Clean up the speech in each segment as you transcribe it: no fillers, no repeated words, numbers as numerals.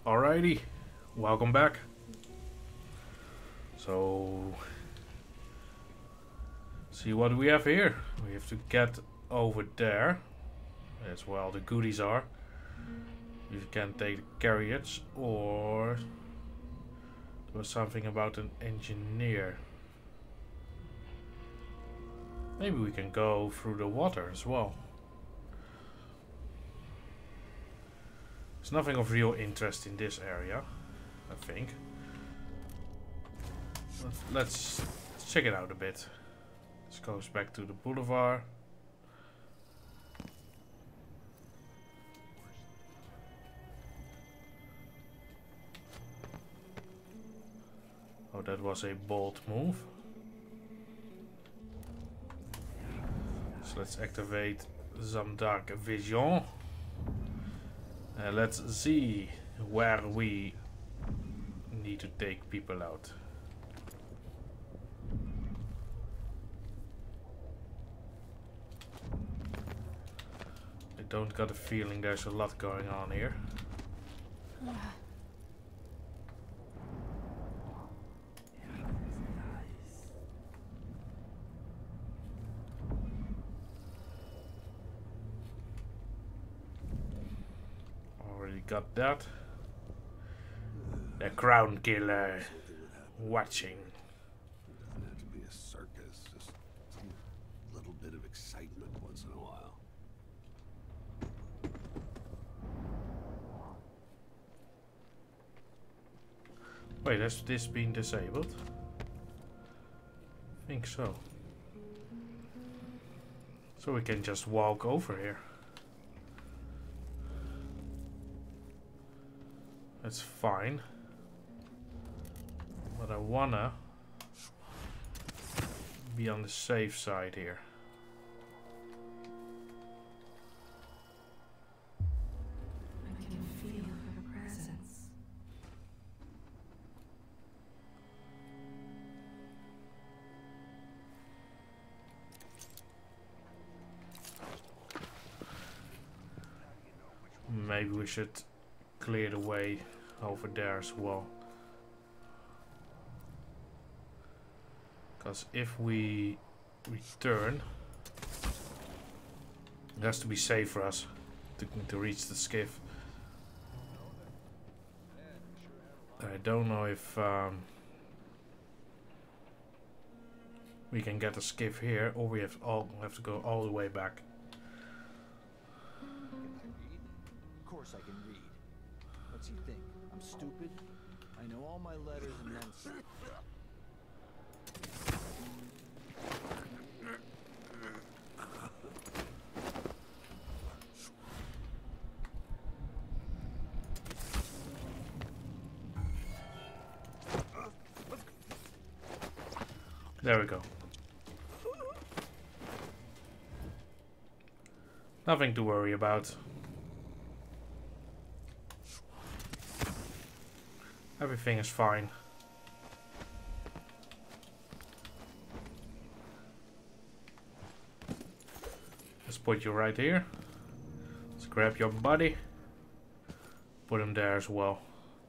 Alrighty, welcome back. So, see what we have here. We have to get over there. That's where all the goodies are. You can take the carriage, or there was something about an engineer. Maybe we can go through the water as well. There's nothing of real interest in this area, I think. Let's check it out a bit. This goes back to the boulevard. Oh, that was a bold move. So let's activate some dark vision. Let's see where we need to take people out. I don't got a feeling there's a lot going on here. Got that. The crown killer watching. Doesn't have to be a circus, just some little bit of excitement once in a while. Wait, has this been disabled? I think so. So we can just walk over here. That's fine. But I wanna be on the safe side here. I can feel her presence. Maybe we should clear the way over there as well. Because if we return, it has to be safe for us to reach the skiff. I don't know if we can get a skiff here, or we have to go all the way back. Of course I can read. What's he think? I'm stupid? I know all my letters and then some. There we go. Nothing to worry about. Everything is fine. Let's put you right here. Let's grab your body. Put him there as well.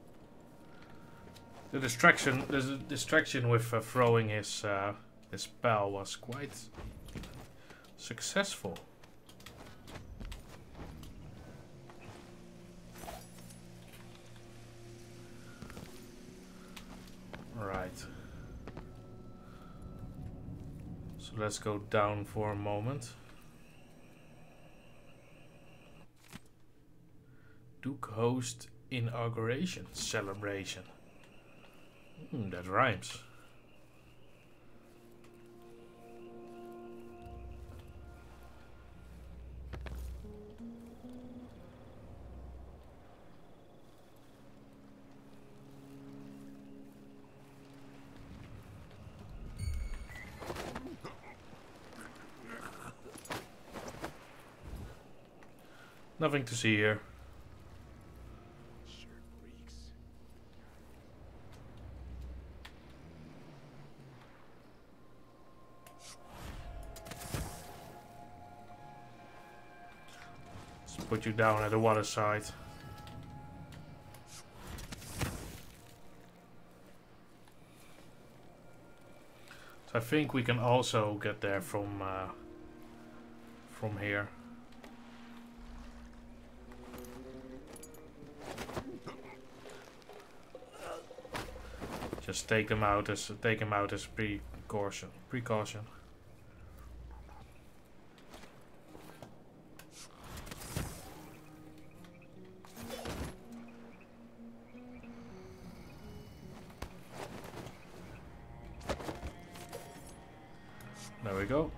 The distraction with throwing his spell was quite successful. Right. So let's go down for a moment. Duke host inauguration celebration. That rhymes. Nothing to see here. Let's put you down at the water side. So I think we can also get there from here. Just take him out as precaution. There we go.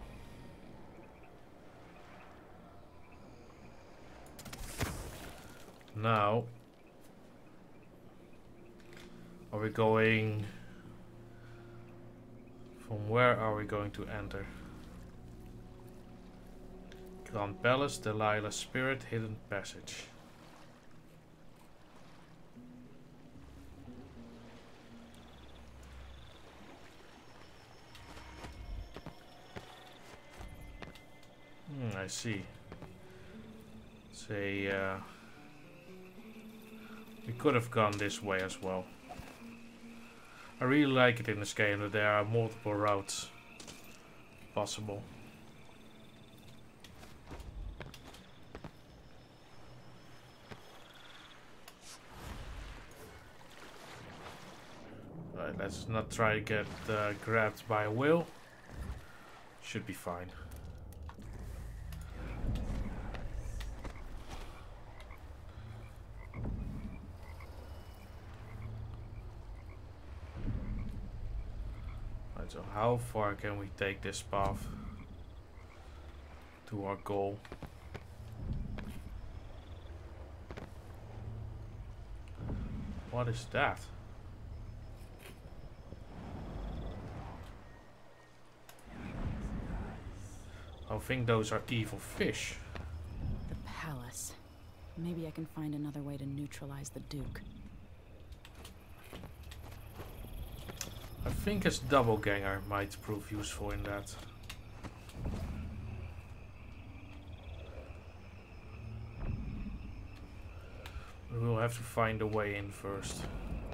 Now, are we going... From where are we going to enter? Grand Palace, Delilah Spirit, Hidden Passage. I see. Say, we could have gone this way as well. I really like it in this game that there are multiple routes possible. Right, let's not try to get grabbed by a whale. Should be fine. So how far can we take this path to our goal? What is that? I think those are evil fish. The palace. Maybe I can find another way to neutralize the Duke. I think his doppelganger might prove useful in that. We'll have to find a way in first.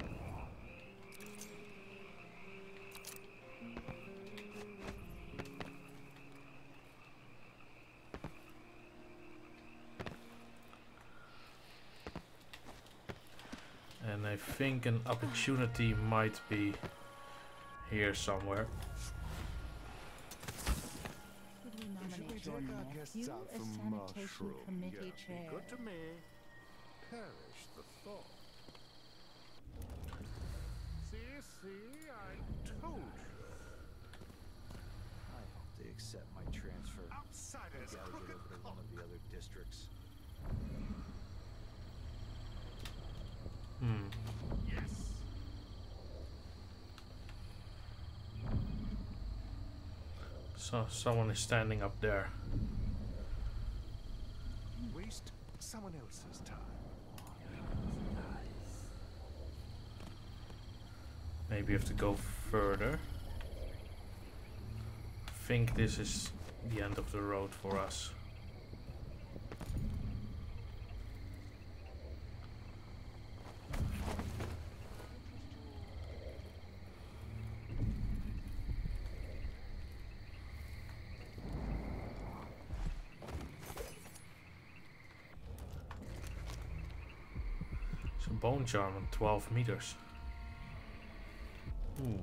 And I think an opportunity might be here somewhere. Should we nominate your nephew as sanitation committee chair? Good to me. Perish the thought. See, I told you. I hope they accept my transfer. I Outsiders, gotta get over to one of the other districts. Yes. So someone is standing up there. Waste someone else's time. Maybe you have to go further. I think this is the end of the road for us. So bone charm on 12 meters. Ooh.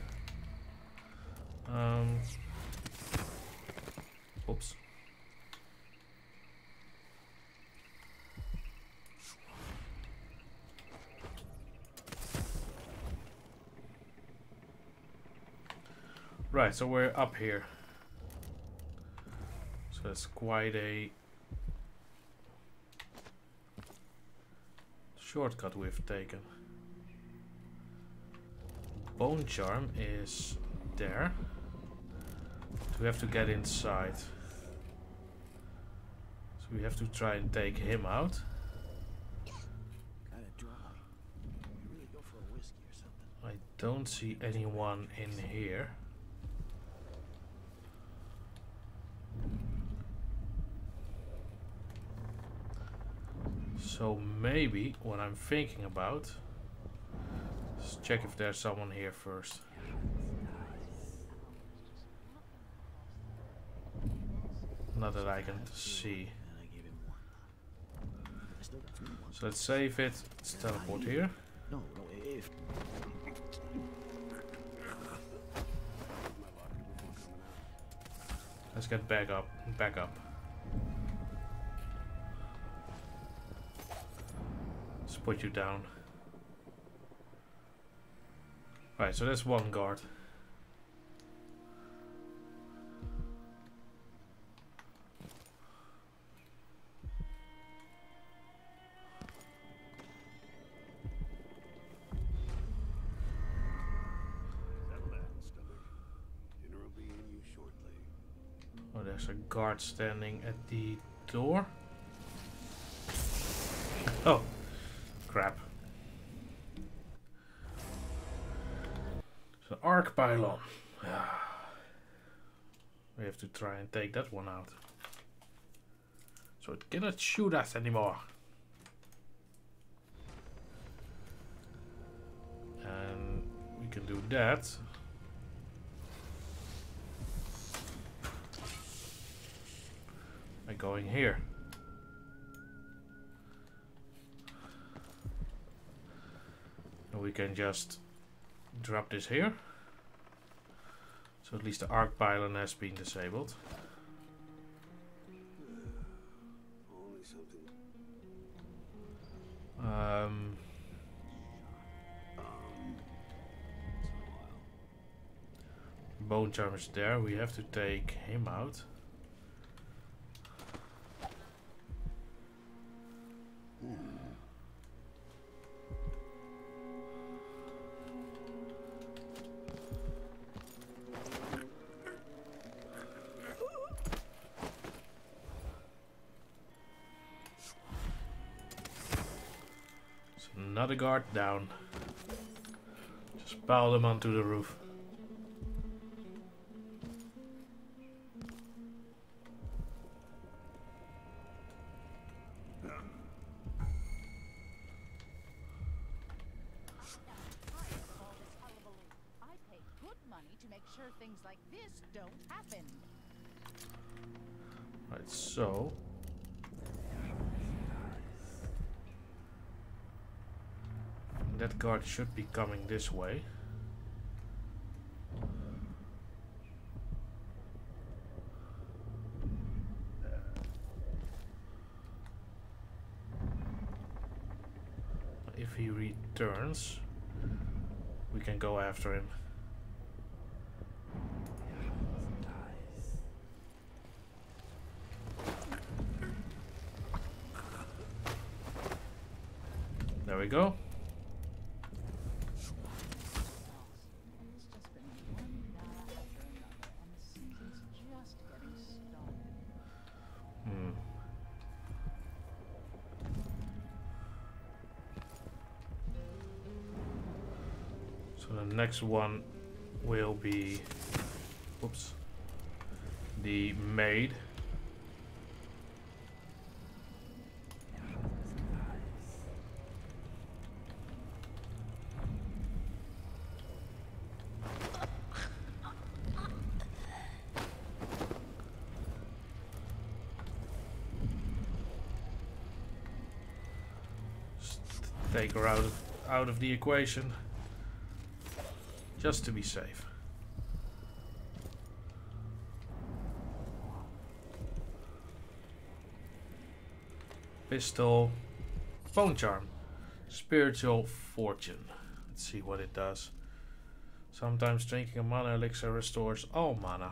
Oops. Right, so we're up here. So it's quite a shortcut we've taken. Bone charm is there. So we have to get inside. So we have to try and take him out. Kinda dry. You really go for a whiskey or something. I don't see anyone in here. So maybe what I'm thinking about is check if there's someone here first. Not that I can see. So let's save it. Let's teleport here. No, if Let's get back up. Back up. Let's put you down. Right, so that's one guard. Oh, there's a guard standing at the door. Oh, crap. So arc pylon. We have to try and take that one out. So it cannot shoot us anymore. And we can do that. By going here. And we can just drop this here. So at least the arc pylon has been disabled. Bone charm is there. We have to take him out. Another guard down. Just pile them onto the roof. I pay good money to make sure things like this don't happen. Right, so that guard should be coming this way. If he returns, we can go after him. There we go. It's just been one night after another, and the season's just getting started. So the next one will be, oops, the maid. Just take her out of the equation. Just to be safe. Pistol. Bone charm. Spiritual fortune. Let's see what it does. Sometimes drinking a mana elixir restores all mana.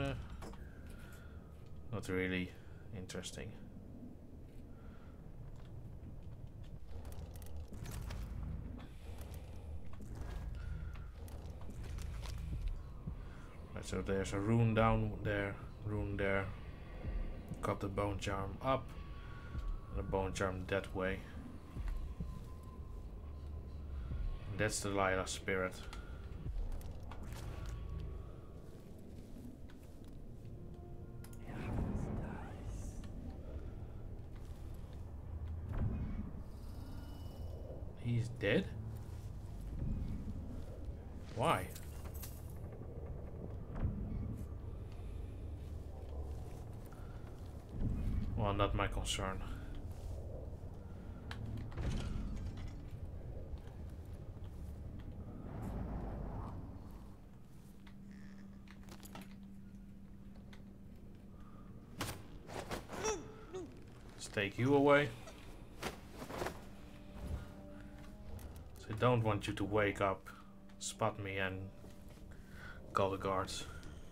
Not really interesting. So there's a rune down there, rune there. Got the bone charm up, and a bone charm that way. And that's the Lila spirit. He's dead? Why? Well, not my concern. Let's take you away. So I don't want you to wake up, spot me and call the guards.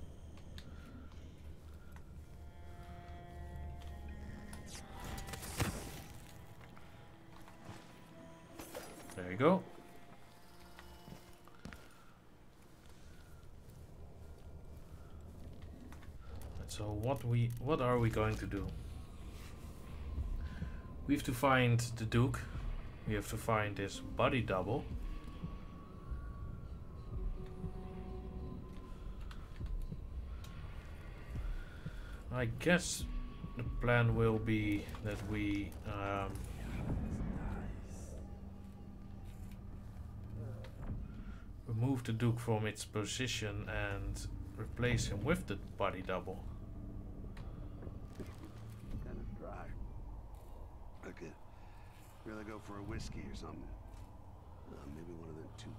There you go. So what are we going to do? We have to find the Duke. We have to find his body double. I guess the plan will be that we remove the Duke from its position and replace him with the body double. Kind of dry. I could really go for a whiskey or something. Maybe one of them two.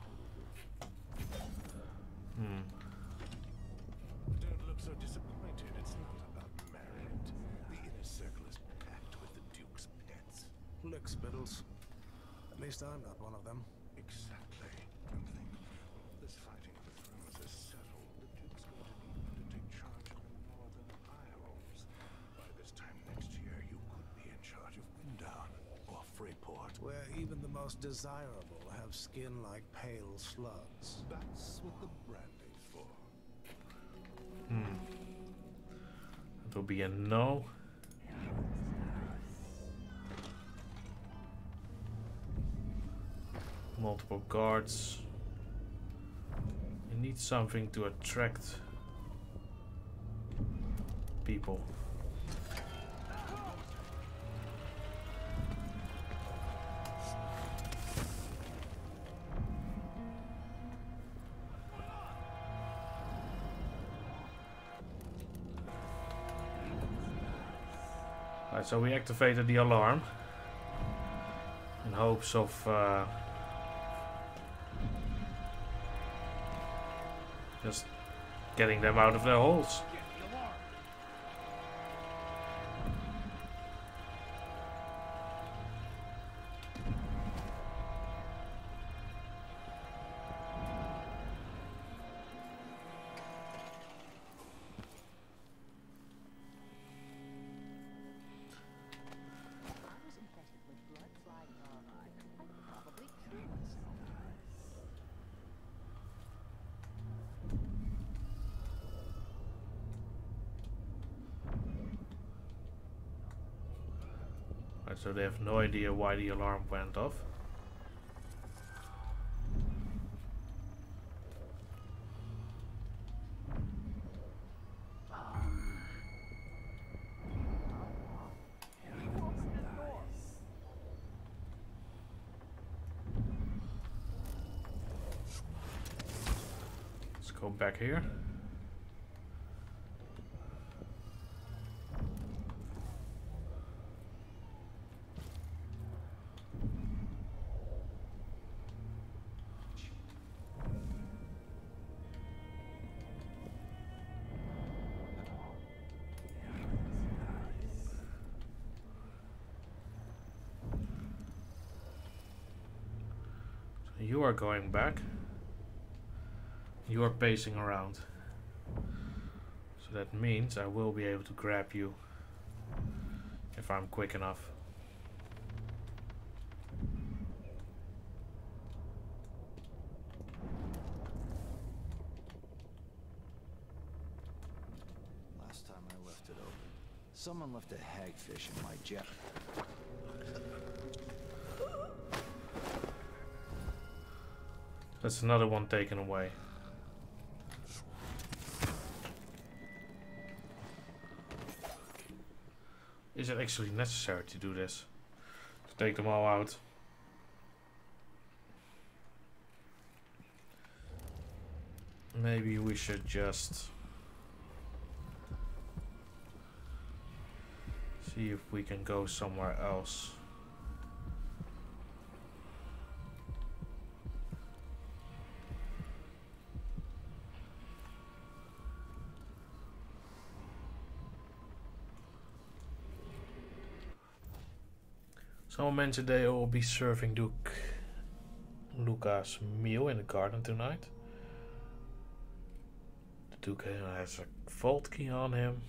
Don't look so disappointed. It's not about merit. The inner circle is packed with the Duke's pets. Lick spittles. At least I'm not one of them. Exactly. And think, this fighting of the thrones is settled. The Duke's going to need you to take charge of the Northern Isles. By this time next year, you could be in charge of Windown or Freeport. Where even the most desirable have skin like pale slugs. That's what the brandy's for. It will be a no. Multiple guards. You need something to attract people. Right, so we activated the alarm in hopes of just getting them out of their holes. I was infected with blood flying larvae. I could probably kill myself. Right, so they have no idea why the alarm went off. Let's go back here. You are going back. You are pacing around. So that means I will be able to grab you if I'm quick enough. Last time I left it open, someone left a hagfish in my jet. That's another one taken away. Is it actually necessary to do this? To take them all out? Maybe we should just See if we can go somewhere else. Someone mentioned they will be serving Luca's meal in the garden tonight. The Duke has a vault key on him.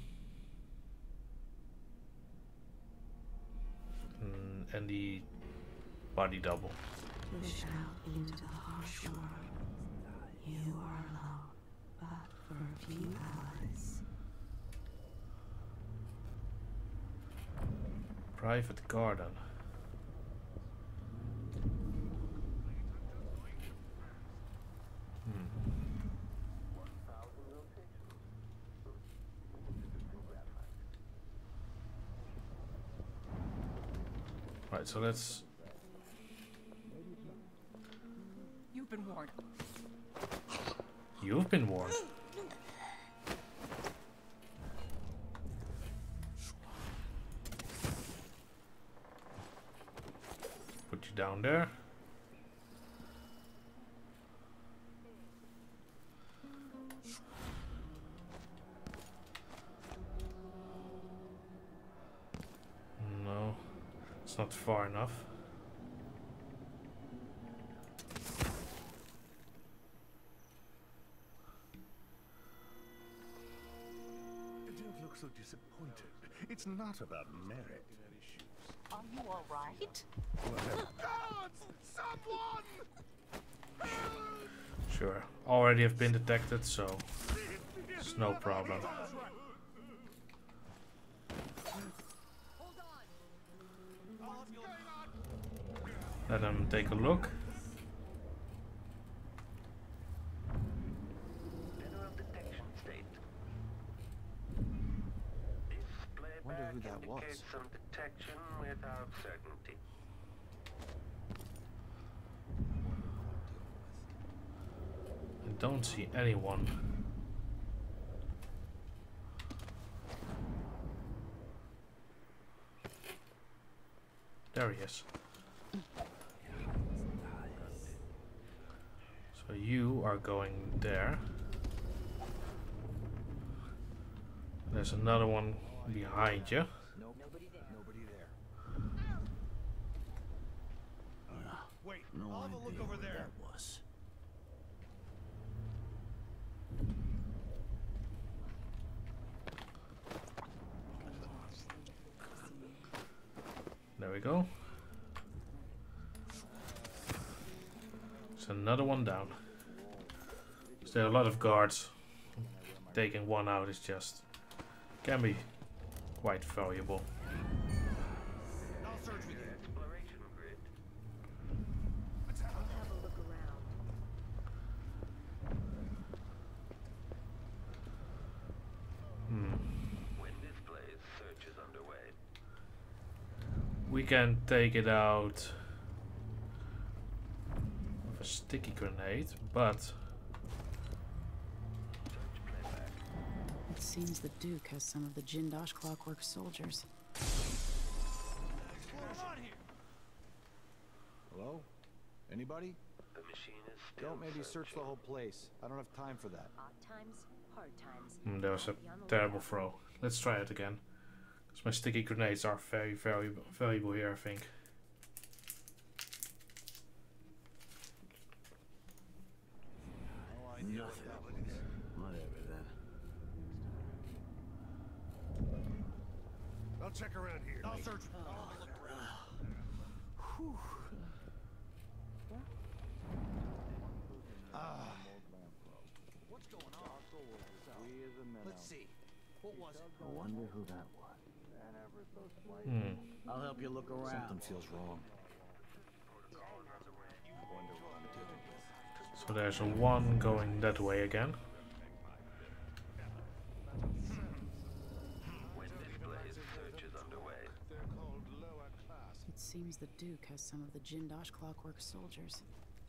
And the body double. Push out into the harsh world. You are alone, but for a few hours. Private garden. Right, so let's... You've been warned. You've been warned. Put you down there. No, it's not far enough. You don't look so disappointed. It's not about merit. Are you all right? Guards! Someone! Sure, already have been detected, so it's no problem. Let them take a look. General detection state. Wonder who Displayback that was. indicates some detection without certainty. I don't see anyone. There he is. So you are going there. There's another one behind you. Nope. Nobody there. Wait, No I'll have a look idea over where there. that was. There we go. There's another one down. So there are a lot of guards. Taking one out is just can be quite valuable. I'll search with you. Exploration grid. I'll have a look around. When displays, search is underway. We can take it out with a sticky grenade, but Search playback. It seems the Duke has some of the Jindosh Clockwork soldiers. Hello? Anybody? The machine is still Don't maybe search the searching. whole place. I don't have time for that. Odd times, hard times. there was a terrible throw. Let's try it again. Because my sticky grenades are very, very valuable here, I think. Nothing. Whatever then. I'll check around here. I'll search. What's going on? Let's see. What was it? I wonder who that was. I'll help you look around. Something feels wrong. So there's a one going that way again. When displays, search is underway. They're called lower class. It seems the Duke has some of the Jindosh Clockwork soldiers.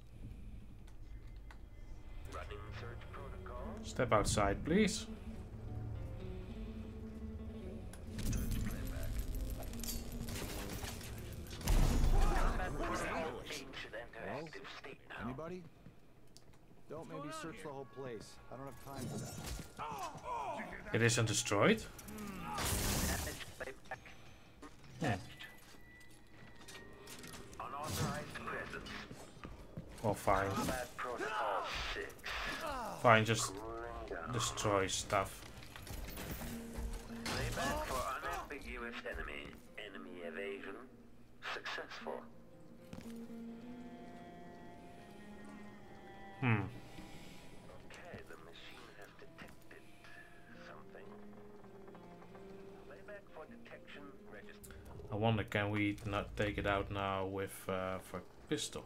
Running search protocol. Step outside, please. Search playback. Anybody? Don't maybe search the whole place. I don't have time for that. It isn't destroyed? Yeah. Unauthorized presence. Well, fine. Combat Protocol 6. Fine, just Cooling down. destroy stuff. Playback for unambiguous enemy. Enemy evasion successful. Okay, the machine has detected something. Playback for detection registered. I wonder, can we not take it out now with for pistol?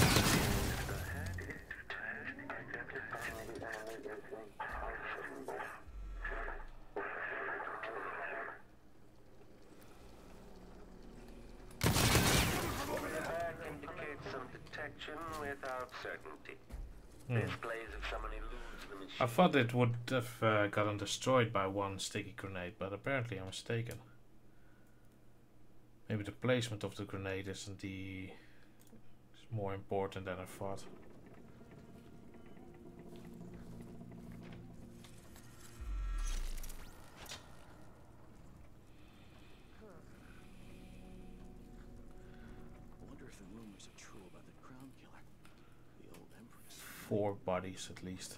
Playback indicates some detection without certainty. Displays if someone eludes the machine. I thought it would have gotten destroyed by one sticky grenade, but apparently I'm mistaken. Maybe the placement of the grenade isn't is more important than I thought. I wonder if the rumors are true about the Crown Killer. The old Empress. 4 bodies at least.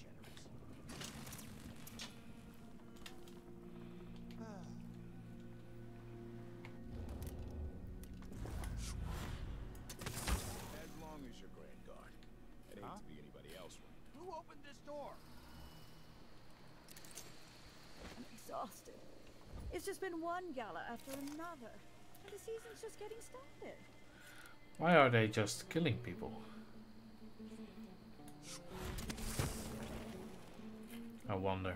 As long as you're Grand Guard. It ain't to be anybody else. Who opened this door? I'm exhausted. It's just been one gala after another. And the season's just getting started. Why are they just killing people? I wonder.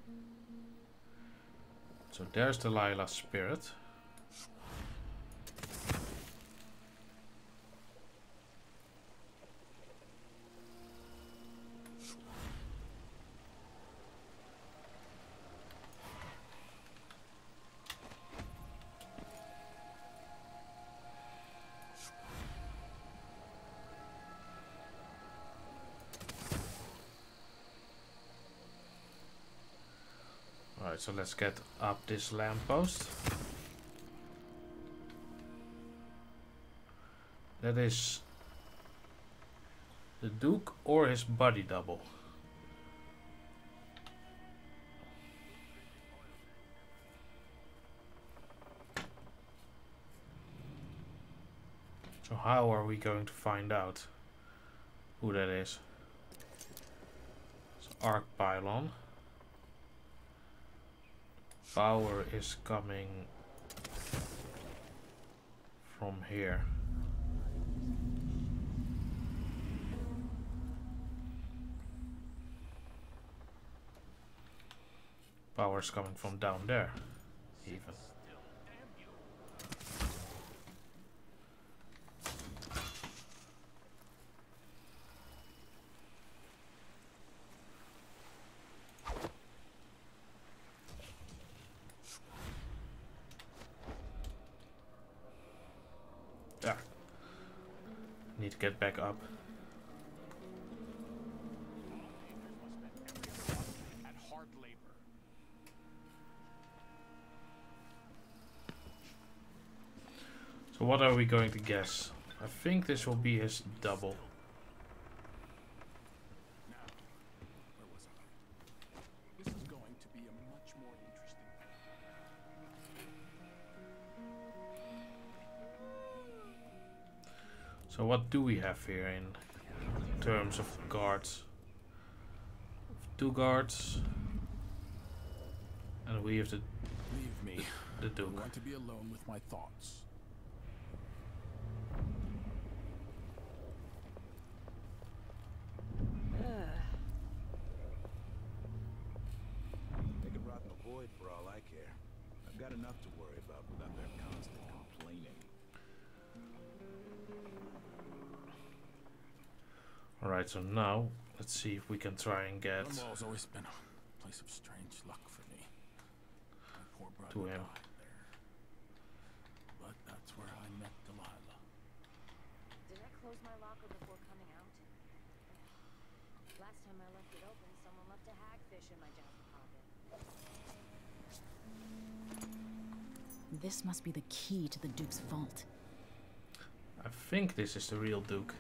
So there's Delilah's spirit. Alright, so let's get up this lamppost. That is the Duke or his body double. So how are we going to find out who that is? So arc pylon. Power is coming from here. Power is coming from down there, even. There. Need to get back up. At hard labor. So what are we going to guess? I think this will be his double. Where was I? This is going to be a much more interesting So what do we have here in terms of guards? 2 guards, and we have the Leave me. Duke. I want to be alone with my thoughts. They can rot in the void for all I care. I've got enough to worry about without their constant complaining. Alright, so now let's see if we can try and get Dunwall's always been a place of strange luck for me. My poor brother to him. died there. But that's where I met Delilah. Did I close my locker before coming out? Last time I left it open, someone left a hagfish in my jacket pocket. This must be the key to the Duke's vault. I think this is the real Duke.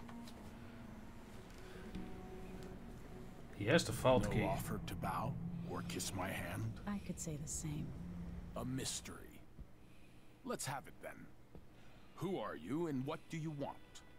He has the vault key. No offer to bow or kiss my hand? I could say the same. A mystery. Let's have it then. Who are you and what do you want?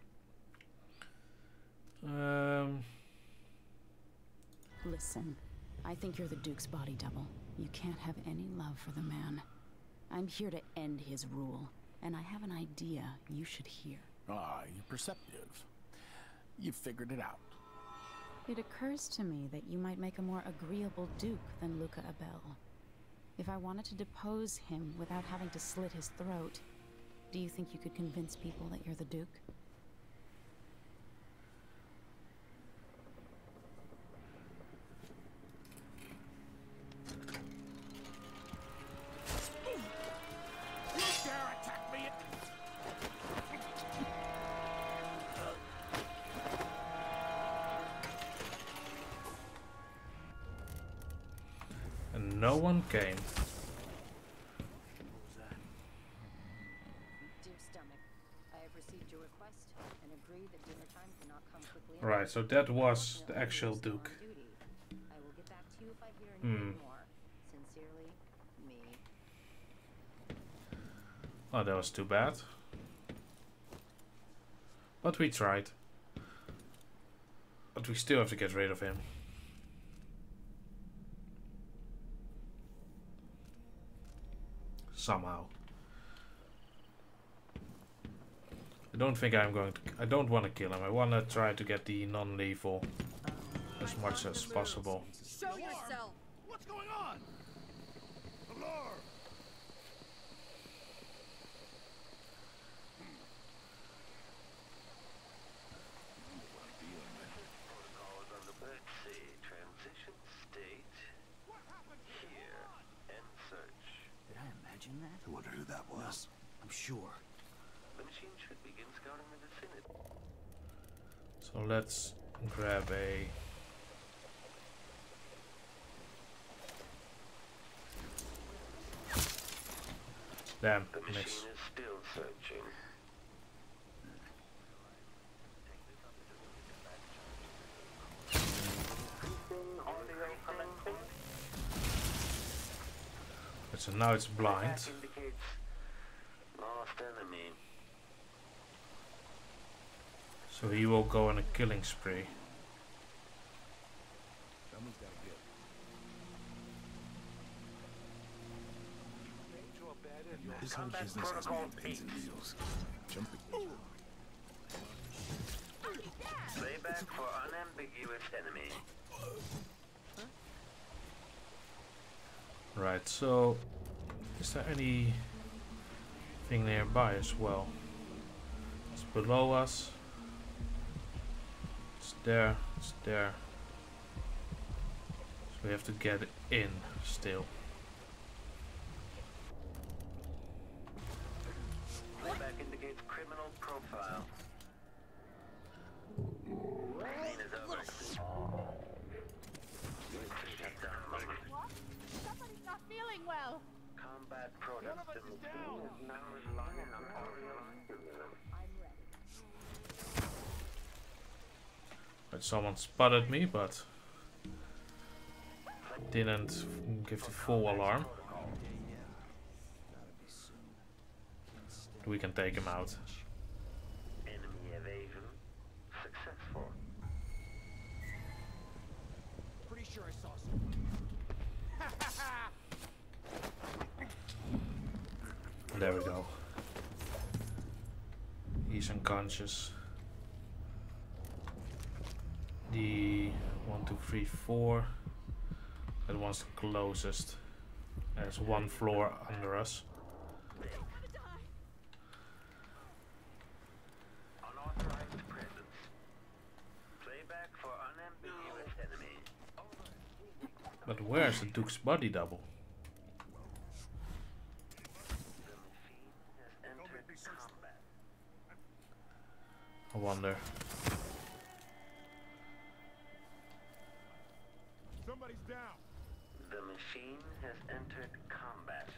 Listen, I think you're the Duke's body double. You can't have any love for the man. I'm here to end his rule, and I have an idea you should hear. Ah, you're perceptive. You figured it out. It occurs to me that you might make a more agreeable Duke than Luca Abel. If I wanted to depose him without having to slit his throat, do you think you could convince people that you're the Duke? You dare attack me? And no one came. Dear Stomach, I have received your request and agree that dinner time cannot come quickly. Right, so that was the actual Duke. I will get back to you if I hear anything more. Sincerely, me. Oh, that was too bad. But we tried. But we still have to get rid of him. Somehow. I don't think I'm going to... I don't want to kill him. I want to try to get the non-lethal as much as possible. Show yourself! What's going on? Alarm! Protocols on the birthday transition state. Here, end search. Did I imagine that? I wonder who that was. I'm sure. The machine should begin scouting the vicinity. So let's grab a... Damn, The machine miss. is still searching. So now it's blind. Attack indicates lost enemy. So he will go on a killing spree. Someone's got to get. This whole business has been pins and needles. Jumping. Playback for unambiguous enemy. Right, so is there anything nearby as well? It's below us. It's there, it's there. So we have to get in still. Playback indicates criminal profile. Scene is over. Shut down moment. What? Somebody's not feeling well. Combat product in the scene is now relying on audio stimulus. I'm ready. Right, someone spotted me, but didn't give the full alarm. We can take him out. Enemy evasion successful. Pretty sure I saw someone. There we go. He's unconscious. The 1, 2, 3, 4. That one's the closest. There's one floor under us. Unauthorized presence. Playback for unambiguous enemy. But where's the Duke's body double? The machine has entered combat. I wonder. place down. The machine has entered combat.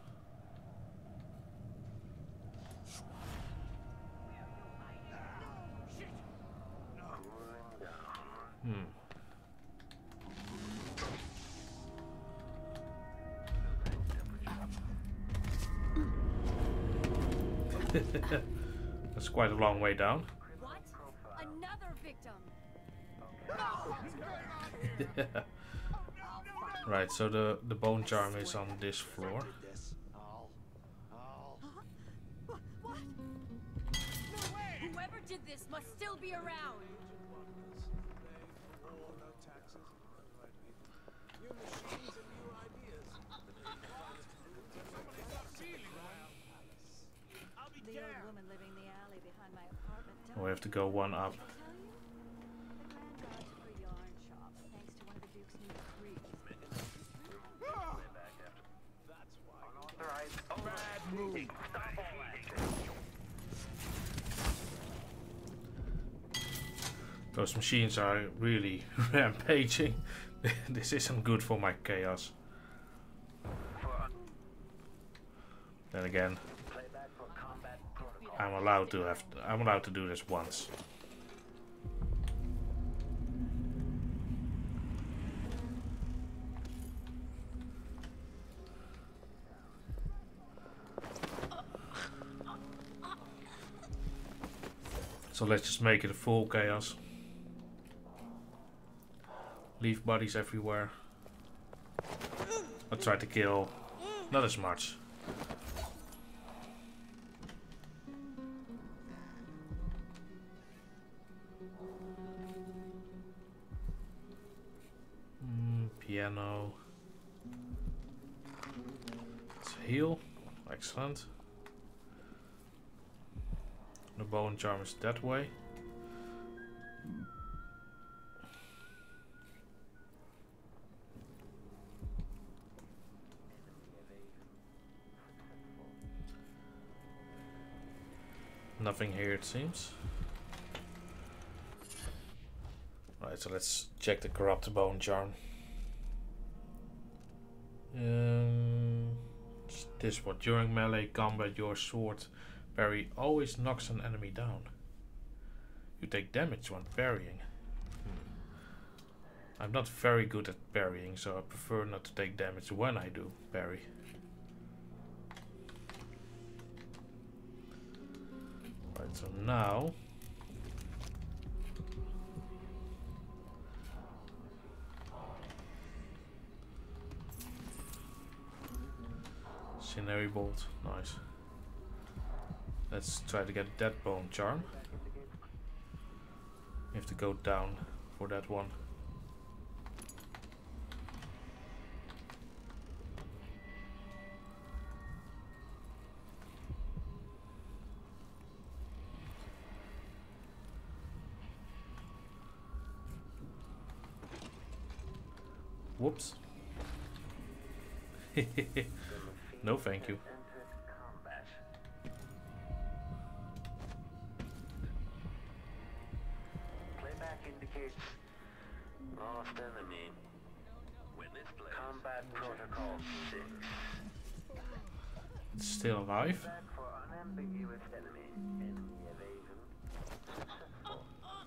Cooling down. That's quite a long way down. What? Another victim. Right, so the bone charm is on this floor. What? Whoever did this must still be around. The old woman living in the alley behind my apartment died. We have to go one up. The granddaughter to a yarn shop, thanks to one of the Duke's new decrees. Unauthorized. Bad move. Stop all that. Those machines are really rampaging. This isn't good for my chaos. Then again, I'm allowed to do this once. So let's just make it a full chaos. Leave bodies everywhere. I'll try to kill not as much. Piano. Let's heal. Excellent. The bone charm is that way. Nothing here, it seems. Right, so let's check the corrupt bone charm. This one. During melee combat, your sword parry always knocks an enemy down. You take damage when parrying. I'm not very good at parrying, so I prefer not to take damage when I do parry. Right, so now Scenery Bolt, nice. Let's try to get that bone charm. We have to go down for that one. Whoops. No thank you. Playback indicates lost enemy. Combat Protocol 6. It's still alive. Playback for unambiguous enemy. Enemy evasion. Successful.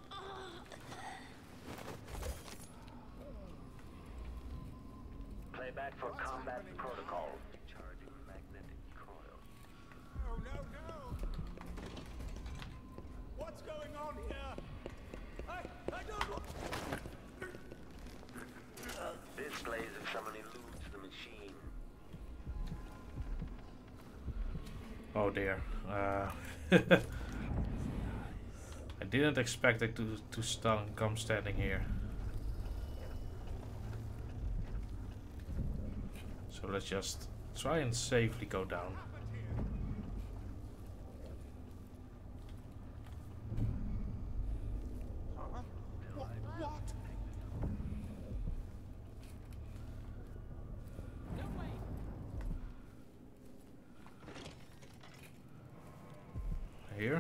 Playback for Combat Protocol. Charging magnetic coil. No, no, no! What's going on here? I don't want... Displays if someone eludes the machine. Oh dear. I didn't expect it to come standing here. So let's just try and safely go down. Here.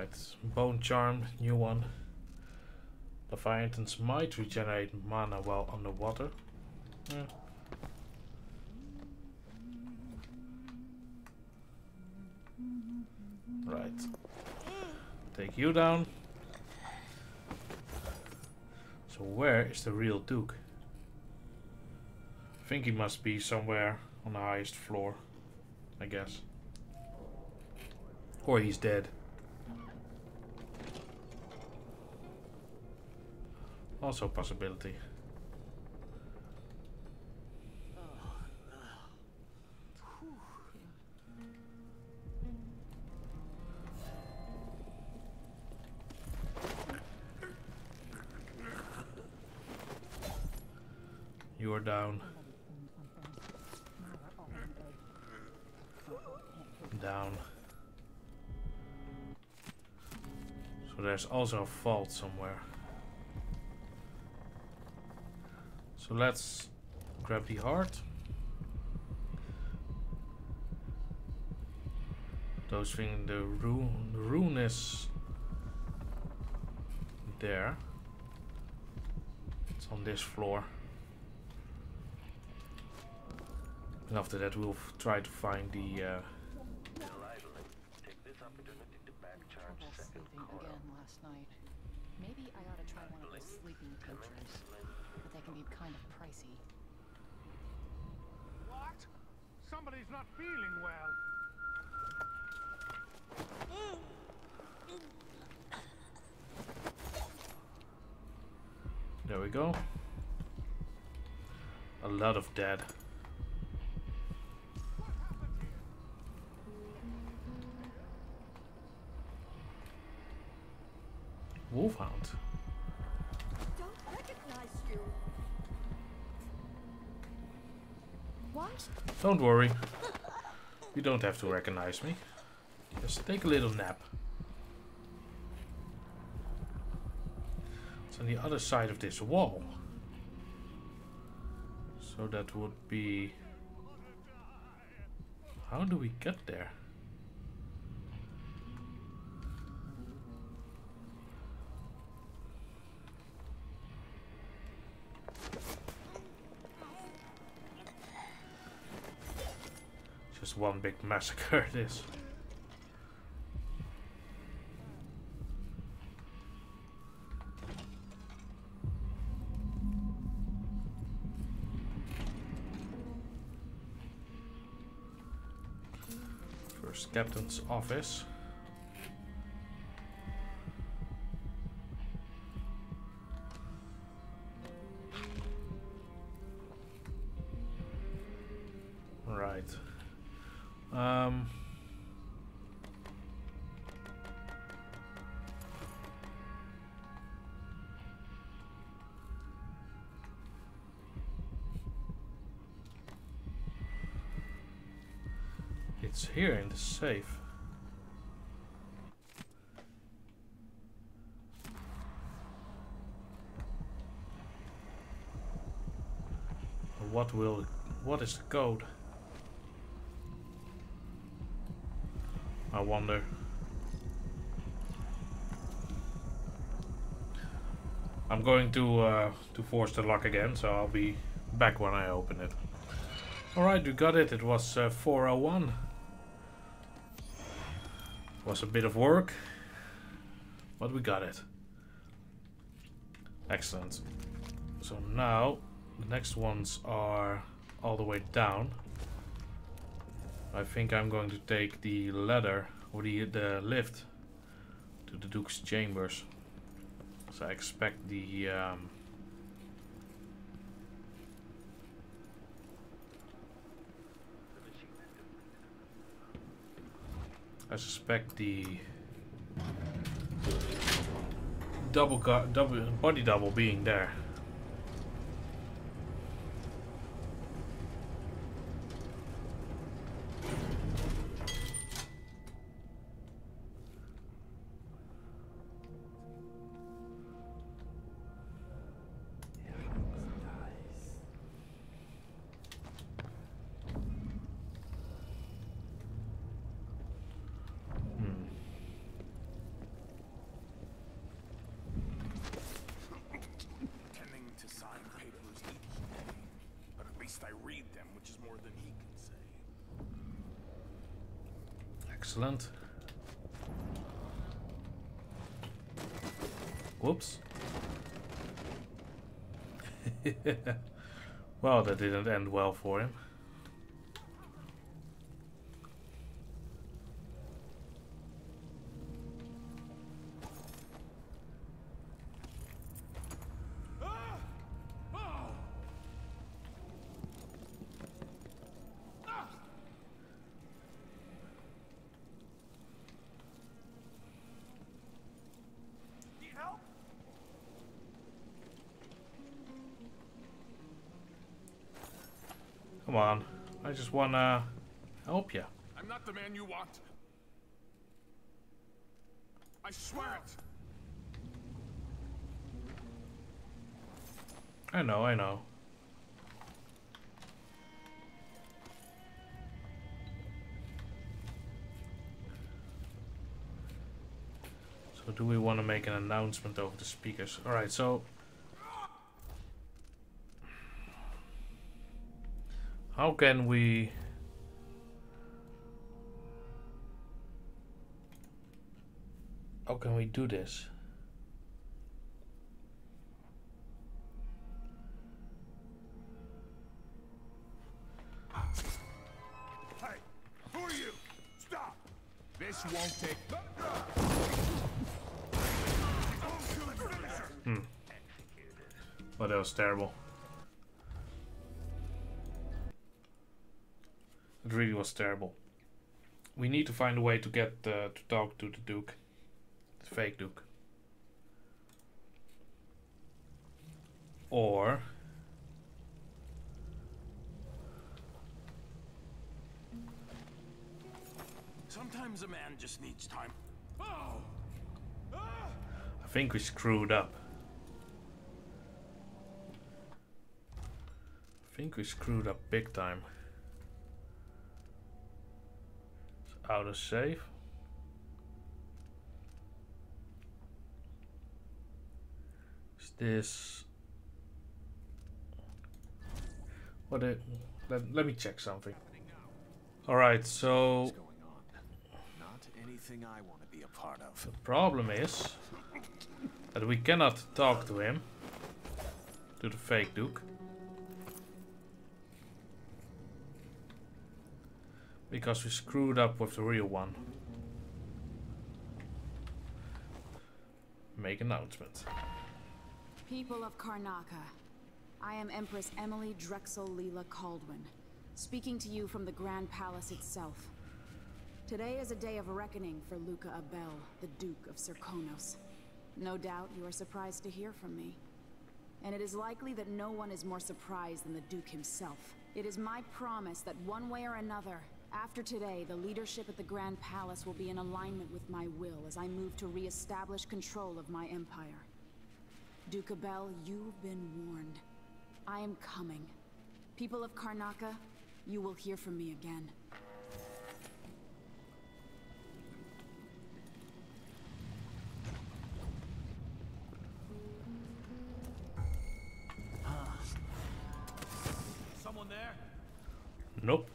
Right, Bone Charm, new one. Leviathans might regenerate mana while underwater. Yeah. Right. Take you down. So where is the real Duke? I think he must be somewhere on the highest floor, I guess. Or he's dead. Also a possibility. You are down. Down. So there's also a vault somewhere. So let's grab the heart. Those things, the rune is there. It's on this floor. And after that we'll try to find the Again last night. Maybe I ought to try one of those sleeping tinctures, but they can be kind of pricey. What? Somebody's not feeling well. There we go. A lot of dead. Wolfhound. Don't recognize you. What? Don't worry. You don't have to recognize me. Just take a little nap. It's on the other side of this wall. So that would be... How do we get there? Just one big massacre it is. First captain's office. Right. It's here in the safe. What is the code? I wonder. I'm going to force the lock again, so I'll be back when I open it. Alright, we got it. It was 401. Was a bit of work, but we got it. Excellent. So now the next ones are all the way down. I think I'm going to take the ladder or the lift to the Duke's chambers. So I expect the I suspect the body double being there. Excellent. Whoops. Well, that didn't end well for him. Come on, I just wanna help you. I'm not the man you want. I swear it. I know. So do we want to make an announcement over the speakers? Alright, so how can we do this? Hey, who are you? Stop! This won't take. Well, that was terrible. It really was terrible. We need to find a way to get to talk to the Duke, the fake Duke, or Sometimes a man just needs time. Oh! I think we screwed up. I think we screwed up big time. It's out of save. Is this? What? Let me check something. All right, so Not anything I want to be a part of. the problem is that we cannot talk to him, to the fake Duke, because we screwed up with the real one. Make announcement. People of Karnaca, I am Empress Emily Drexel Leela Caldwin, speaking to you from the Grand Palace itself. Today is a day of reckoning for Luca Abel, the Duke of Serkonos. No doubt you are surprised to hear from me. And it is likely that no one is more surprised than the Duke himself. It is my promise that one way or another, after today, the leadership at the Grand Palace will be in alignment with my will as I move to re-establish control of my empire. Duke Abel, you've been warned. I am coming. People of Karnaca, you will hear from me again. Someone there? Nope.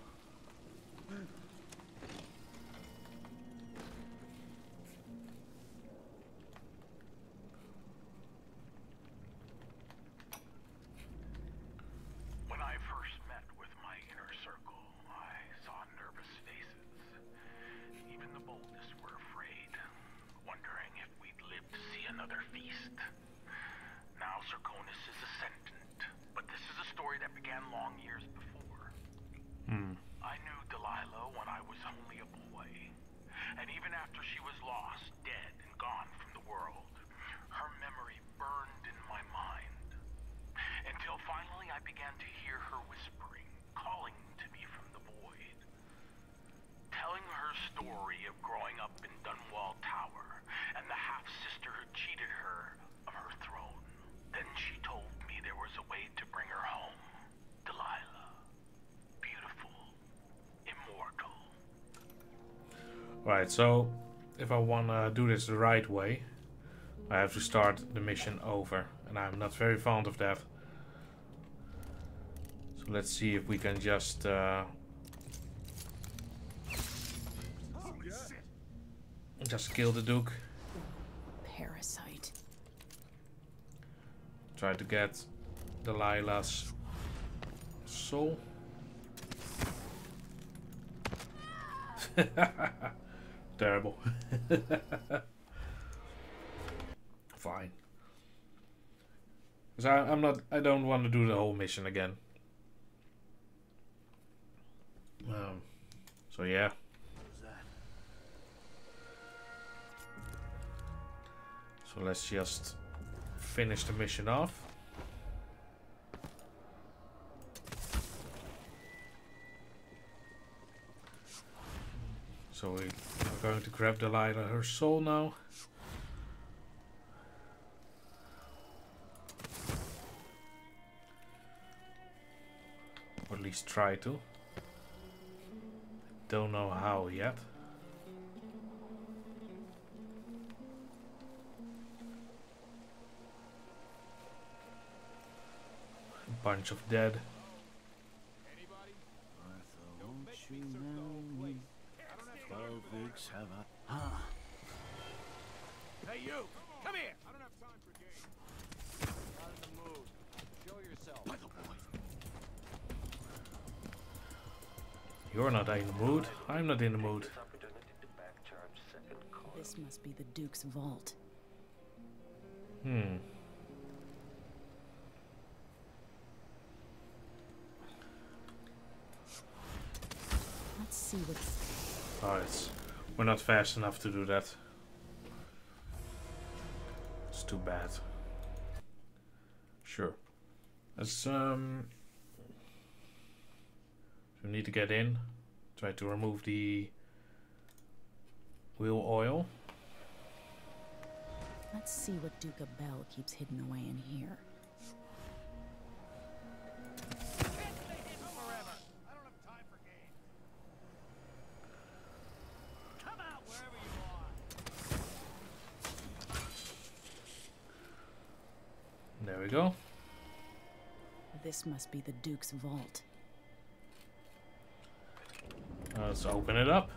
When I first met with my inner circle, I saw nervous faces. Even the boldest were afraid, wondering if we'd live to see another feast. Now Serkonos is ascendant, but this is a story that began long years before. I knew Delilah when I was only a boy, and even after she was lost, dead, and gone from the world, her memory burned in my mind. Until finally I began to hear her whispering, calling to me from the void. Telling her story of growing up in Dunwall Tower, and the half-sister who cheated her of her throne. Then she told me there was a way to bring her home. Delilah. Beautiful. Immortal. Right, so if I wanna do this the right way, I have to start the mission over, and I'm not very fond of that. So let's see if we can just Just kill the Duke. Parasite. Try to get Delilah's soul. Terrible. Fine. Because I don't want to do the whole mission again. So yeah. So let's just finish the mission off. So we are going to grab Delilah her soul now. Or at least try to. Don't know how yet. A bunch of dead. Hey you! Come here! I don't have time for games. Not in the mood. Show yourself. By the boy. You're not in the mood. I'm not in the mood. This must be the Duke's vault. Let's see what's... Oh, we're not fast enough to do that. It's too bad. Sure. Let's we need to get in. Try to remove the wheel oil. Let's see what Duke Abel keeps hidden away in here. There we go. This must be the Duke's vault. Let's open it up.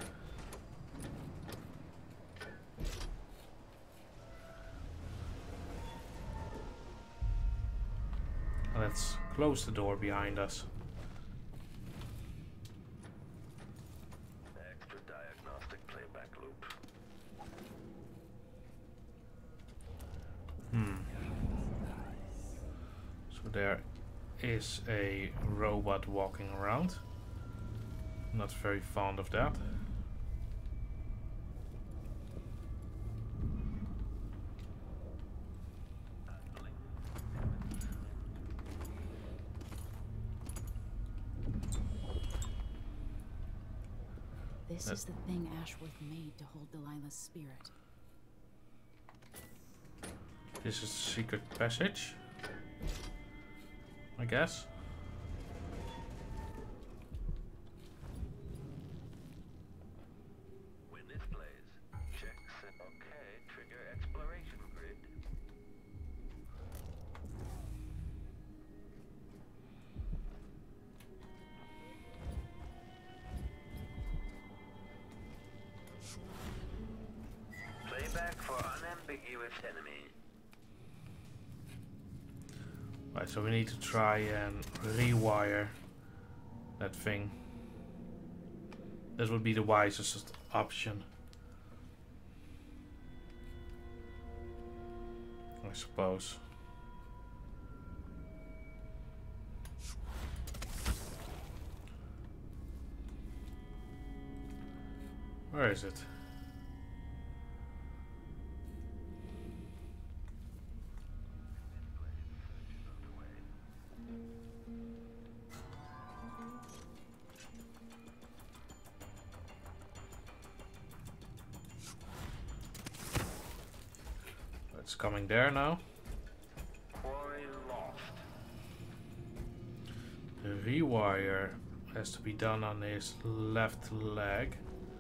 Let's close the door behind us. Extra diagnostic playback loop. So there is a robot walking around. Not very fond of that. This is the thing Ashworth made to hold Delilah's spirit. This is a secret passage, I guess. When this plays, check set. Okay, trigger exploration grid. Playback for unambiguous enemy. Right, so we need to try and rewire that thing. That would be the wisest option, I suppose. Where is it? It's coming there now. Quarry lost. The rewire has to be done on his left leg.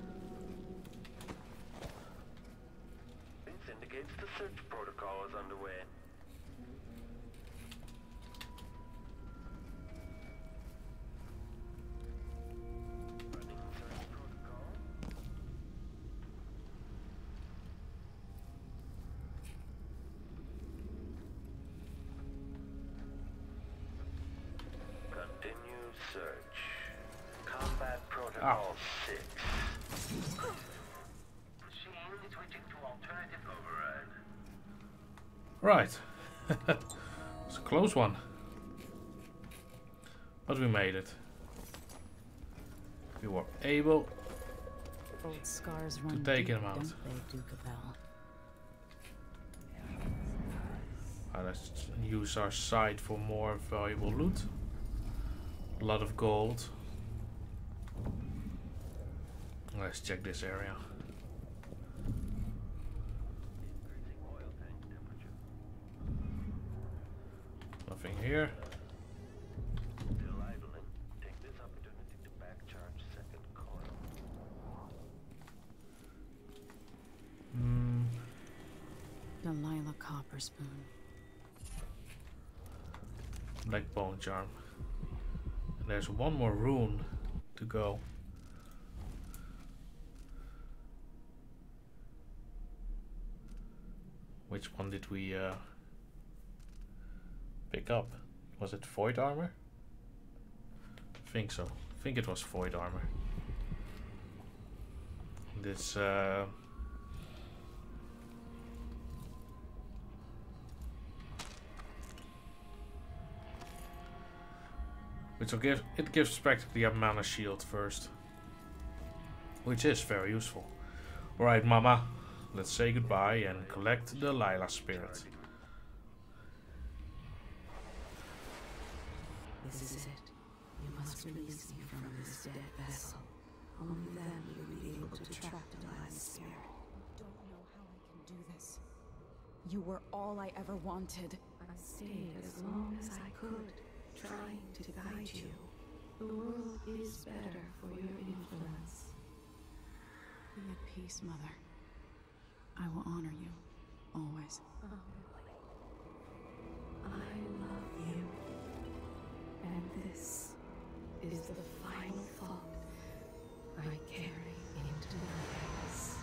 This indicates the search protocol is underway. Running search protocol. Continue search. Combat Protocol 6. Machine switching to alternative override. Right. It's a close one. But we made it. We were able Old scars run to take deep, him out. don't they, Duke-Abel? Let's use our side for more valuable loot. A lot of gold. Let's check this area. Nothing here. Still idling. Take this opportunity to backcharge second coil. Delilah Copperspoon. Black bone charm. And there's one more rune to go. Which one did we pick up? Was it void armor? I think so. I think it was void armor. This which will give, it gives practically a mana shield first, which is very useful. Alright, Mama, let's say goodbye and collect the Lila spirit. This is it. You must release me from this dead vessel. Only then you'll be able to track Delilah's spirit. Don't know how I can do this. You were all I ever wanted. I stayed as long as I could, trying to guide you. The world is better for your influence. Be at peace, Mother. I will honor you, always. I love you. And this is the final thought I carry into my abyss.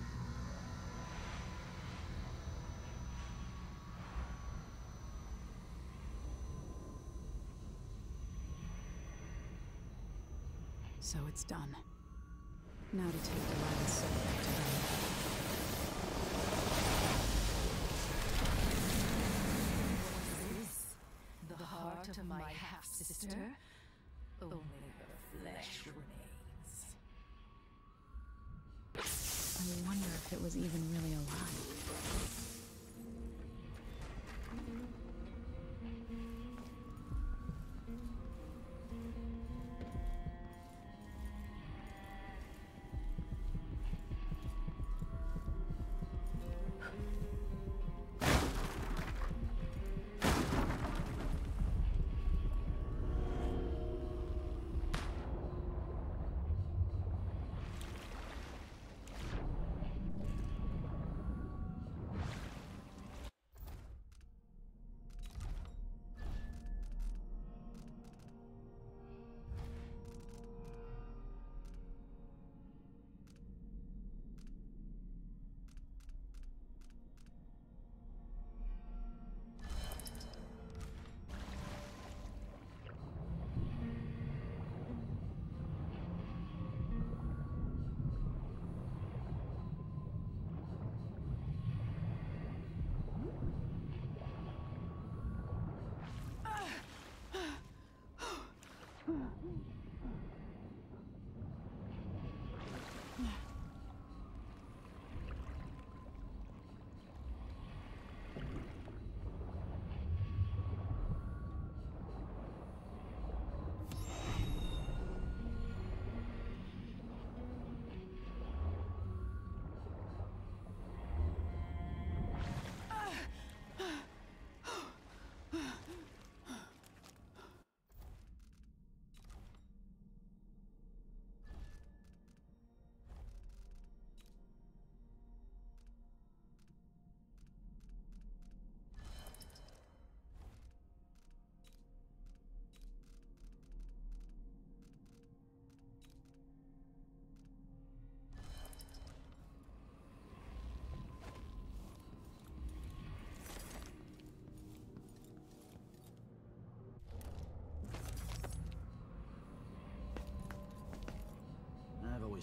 So it's done. Now to take Delilah's soul back to her. The heart of my half-sister? Only her flesh remains. I wonder if it was even really alive.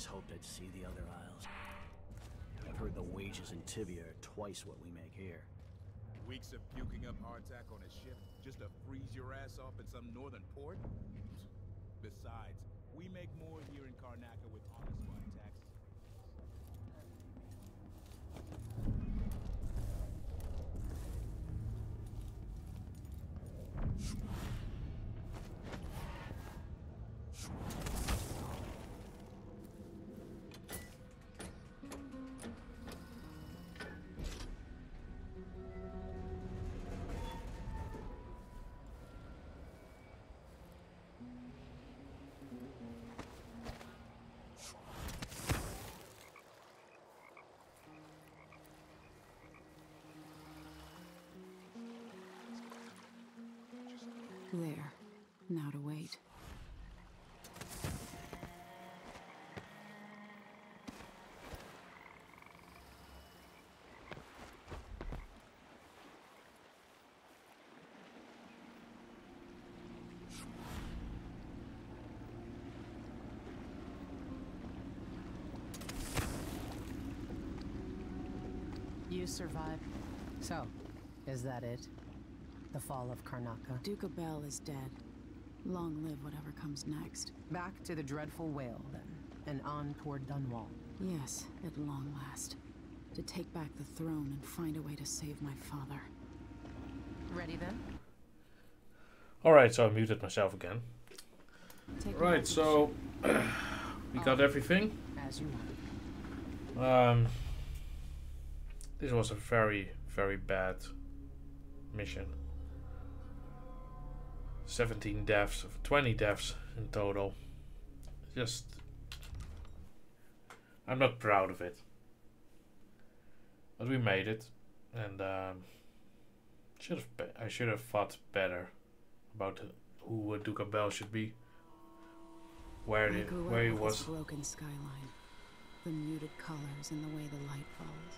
always hoped I'd see the other isles. I've heard the wages in Tibia are twice what we make here. Weeks of puking up hardtack on a ship just to freeze your ass off in some northern port? Besides, we make more here in Karnaca with on-the-spot taxes. There. Now to wait. You survived. So, is that it? The fall of Karnaca? Duke Abel is dead. Long live whatever comes next. Back to the dreadful whale, then, and on toward Dunwall. Yes, at long last. To take back the throne and find a way to save my father. Ready then? Alright, so I muted myself again. Right, so we got everything. As you want. This was a very, very bad mission. 17 deaths, 20 deaths in total. Just, I'm not proud of it, but we made it, and I should have thought better about who Duke Abel should be, where he was. This broken skyline, the muted colors, and the way the light falls.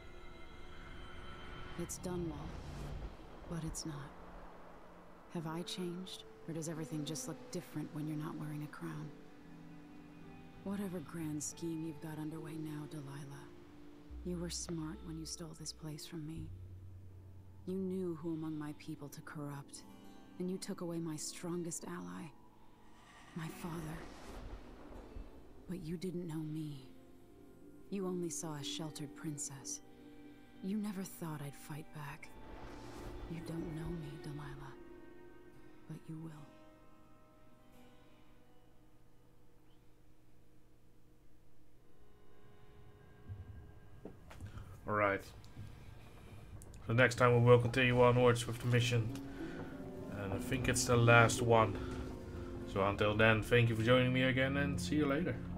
It's Dunwall, but it's not. Have I changed, or does everything just look different when you're not wearing a crown? Whatever grand scheme you've got underway now, Delilah, you were smart when you stole this place from me. You knew who among my people to corrupt, and you took away my strongest ally, my father. But you didn't know me. You only saw a sheltered princess. You never thought I'd fight back. You don't know me, Delilah. But you will. Alright. So next time we will continue onwards with the mission. And I think it's the last one. So until then, thank you for joining me again and see you later.